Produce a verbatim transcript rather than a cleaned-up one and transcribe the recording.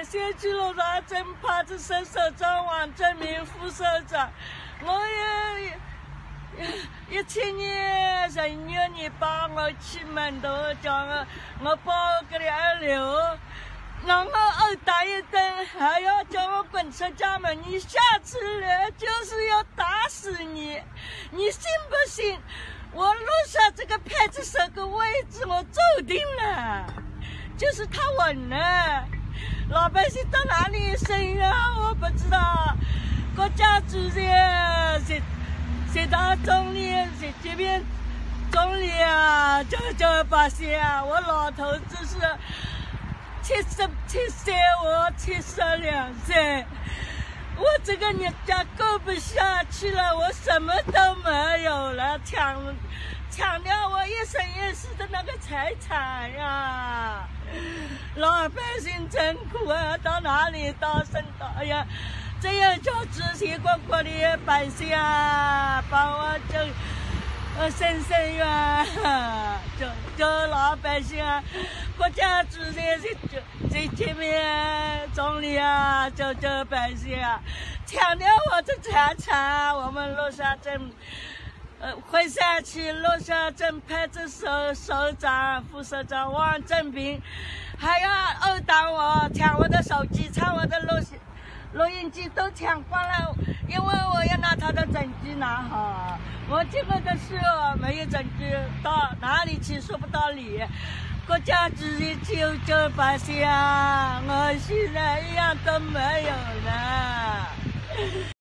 先去了他正派出所所长王正明副所长，我也一七年十六年把我去门头叫我我报给你二流，让我殴打一顿，还要叫我滚出家门。你下次来就是要打死你，你信不信？我录下这个派出所的位置，我注定了，就是他稳了。老百姓到哪里生啊？我不知道。国家主席、谁谁当总理、谁这边总理啊，就就把些啊，我老头子是七十七岁，我七十两岁。我这个人家过不下去了，我什么都没有了，抢抢掉我一生一世的那个财产呀！老百姓真苦啊，到哪里到生到哎呀，这样叫这些国国的百姓啊，帮我救呃伸伸冤，救救老百姓啊！国家主席是最最前面总理啊，救救百姓啊！抢掉我的财产，我们乐山镇，呃，惠山区乐山镇派出所所长、副所长王正平，还要殴打我，抢我的手机，抢我的录录音机都抢光了，因为我要拿他的证据拿好。我这个的事没有证据，到哪里去说不到理。国家主席救救百姓啊！我现在一样都没有了。